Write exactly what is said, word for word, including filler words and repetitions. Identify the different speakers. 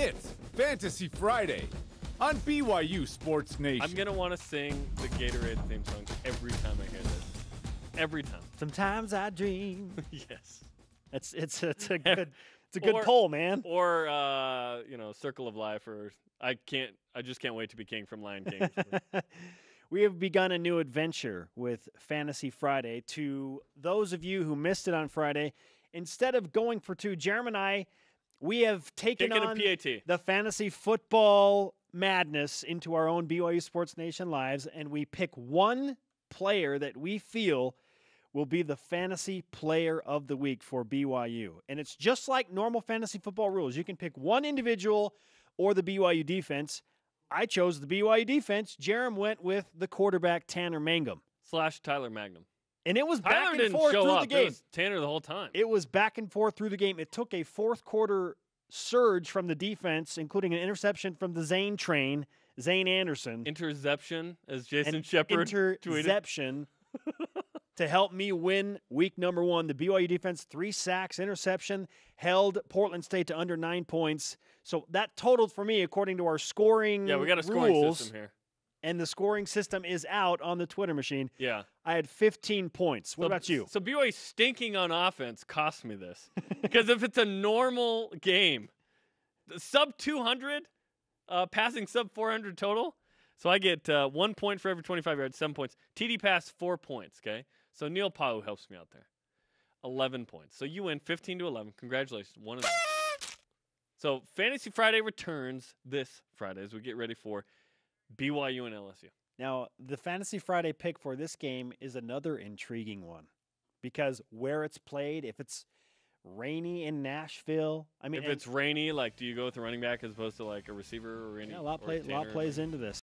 Speaker 1: It's Fantasy Friday on B Y U Sports Nation.
Speaker 2: I'm going to want to sing the Gatorade theme song every time I hear this. Every time.
Speaker 3: Sometimes I dream.
Speaker 2: Yes.
Speaker 3: It's it's it's a good it's a good
Speaker 2: Or-
Speaker 3: poll, man.
Speaker 2: Or, uh, you know, Circle of Life, or I can't, I just can't wait to be king from Lion King.
Speaker 3: We have begun a new adventure with Fantasy Friday. To those of you who missed it on Friday, instead of going for two, Jeremy and I, we have taken
Speaker 2: Taking a
Speaker 3: on
Speaker 2: P A T.
Speaker 3: the fantasy football madness into our own B Y U Sports Nation lives, and we pick one player that we feel will be the fantasy player of the week for B Y U. And it's just like normal fantasy football rules. You can pick one individual or the B Y U defense. I chose the B Y U defense. Jerem went with the quarterback, Tanner Mangum.
Speaker 2: Slash Tyler Magnum.
Speaker 3: And it was
Speaker 2: Tyler
Speaker 3: back and
Speaker 2: didn't
Speaker 3: forth
Speaker 2: show
Speaker 3: through
Speaker 2: up.
Speaker 3: the game.
Speaker 2: It was Tanner the whole time.
Speaker 3: It was back and forth through the game. It took a fourth quarter surge from the defense, including an interception from the Zane train, Zane Anderson.
Speaker 2: Interception, as Jason
Speaker 3: An
Speaker 2: Shepard tweeted.
Speaker 3: interception to help me win week number one. The B Y U defense, three sacks, interception, held Portland State to under nine points. So that totaled for me, according to our scoring
Speaker 2: Yeah, we got a scoring
Speaker 3: rules,
Speaker 2: system here.
Speaker 3: and the scoring system is out on the Twitter machine.
Speaker 2: Yeah.
Speaker 3: I had fifteen points. What
Speaker 2: So-
Speaker 3: about you?
Speaker 2: So B Y U stinking on offense cost me this. Because if it's a normal game, sub two hundred, uh, passing sub four hundred total, so I get uh, one point for every twenty-five yards, seven points. T D pass, four points, okay? So Neil Pau helps me out there. eleven points. So you win fifteen to eleven. Congratulations. One of them. So Fantasy Friday returns this Friday as we get ready for B Y U and L S U.
Speaker 3: Now, the Fantasy Friday pick for this game is another intriguing one because where it's played, if it's rainy in Nashville, I mean,
Speaker 2: If it's rainy, like, do you go with a running back as opposed to like a receiver or any?
Speaker 3: yeah, a lot,
Speaker 2: or
Speaker 3: play, lot
Speaker 2: Tanner?
Speaker 3: plays into this.